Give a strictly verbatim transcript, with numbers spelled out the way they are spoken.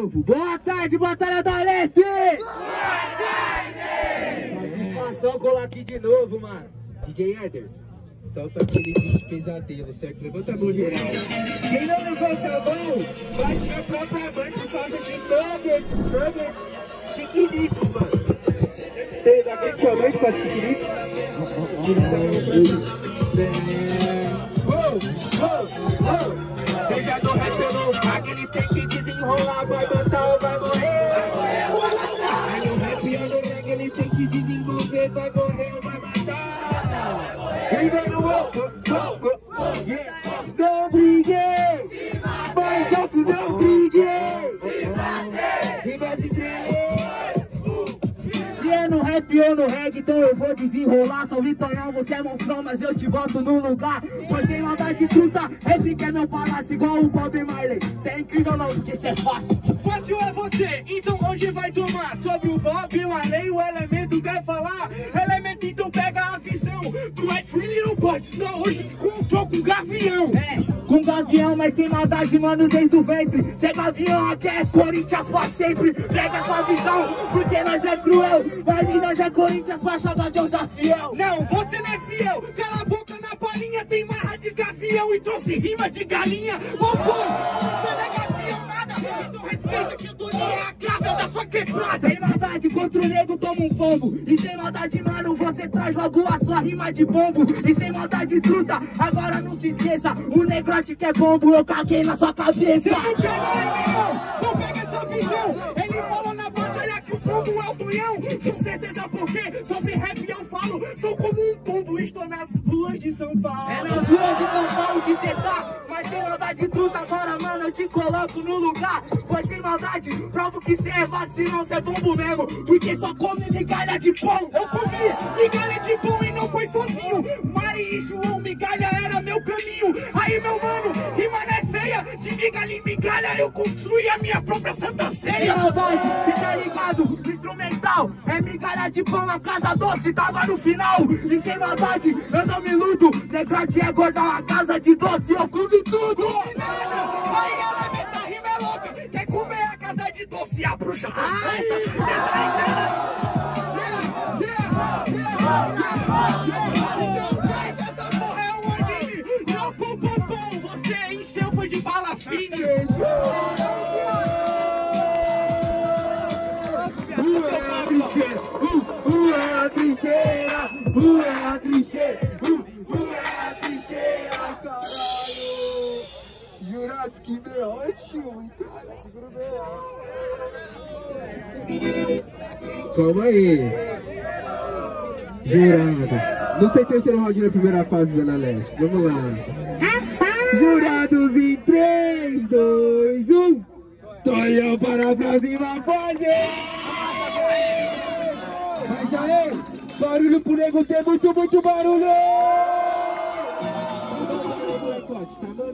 Boa tarde, Batalha da Leste! Boa tarde! Satisfação colar aqui de novo, mano. D J Eder, solta aquele beat pesadelo, certo? Levanta a mão geral. Quem não levanta a mão, bate na própria mãe por causa de nuggets, nuggets, chiquinitos, mano. Você dá bem sua mãe pra chiquinitos? Seja do rap ou no pack, eles têm que desenrolar, vai matar ou vai morrer. Vai no rap ou no reggae, eles têm que desenvolver, vai morrer ou vai matar. E vem no outro, não briguei, mais alto não briguei. E vai se tremer. Se é no rap ou no reggae, então eu vou desenrolar. Sou Vitorião, você é monstrão, mas eu te boto no lugar. Pois sem maldade truta, rap que é meu palácio, igual o Bob Marley. Cê é incrível, não, porque cê é fácil. Fácil é você, então hoje vai tomar. Sobre o Bob Marley, o elemento quer falar. Elemento, então pega a visão. Tu é Trilly, não pode, senão hoje encontrou com gavião. É, com gavião, mas sem maldade, mano, desde o ventre. Cê é gavião, aqui é Corinthians pra sempre. Pega essa visão, porque nós é cruel. Vai vir, nós é Corinthians, passada de usar fiel. Não, você não é fiel, cala a boca na palhinha. Tem marra de gavião e trouxe rima de galinha. Ô, pô, você não é gavião nada. Então respeita que o Toninho é a clave da sua quebrada. Sem maldade, contra o nego toma um pombo. E sem maldade, mano, você traz logo a sua rima de bombo. E sem maldade, truta, agora não se esqueça. O negrote que é bombo, eu caguei na sua cabeça. Você não quer, não, não pega essa visão. Ele falou na batalha que o pombo é o Tonhão. Com certeza porque sobre rap eu falo. Sou como um pombo, estou nas ruas de São Paulo. É nas ruas de São Paulo que cê tá. Mas sem maldade truta, agora mano eu te coloco no lugar. Pois sem maldade, provo que cê é vacilão, cê é bombo mesmo. Porque só come migalha de pão. Eu comi migalha de pão e não foi sozinho. Mari e João, migalha era meu caminho. Aí meu mano, rima não é feia. De migalha em migalha eu construí a minha própria Santa Ceia. Sem maldade, cê tá ligado? Instrumental, é migalha de pão, a casa doce tava no final. E sem maldade, eu não me iludo. Negrote é gordão, a casa de doce, eu comi tudo. Aí ela meta rima é louca. Quer comer a casa de doce, a bruxa tá solta. Cê tá entendendo? Yeah, yeah, yeah, essa porra é um anime. Não, pum, pum, pum, você encheu foi de bala fina. Uh, é a trincheira, uh, é a trincheira, uh, uh, é a trincheira, caralho. Jurado, que B O, tio. Segura o B O. Calma aí. Jurado. Não tem terceiro round na primeira fase, Zona Leste. Vamos lá. Jurados em três, dois, um. Tonhão para a próxima fase. Mas aí, barulho pro nego ter muito, muito barulho!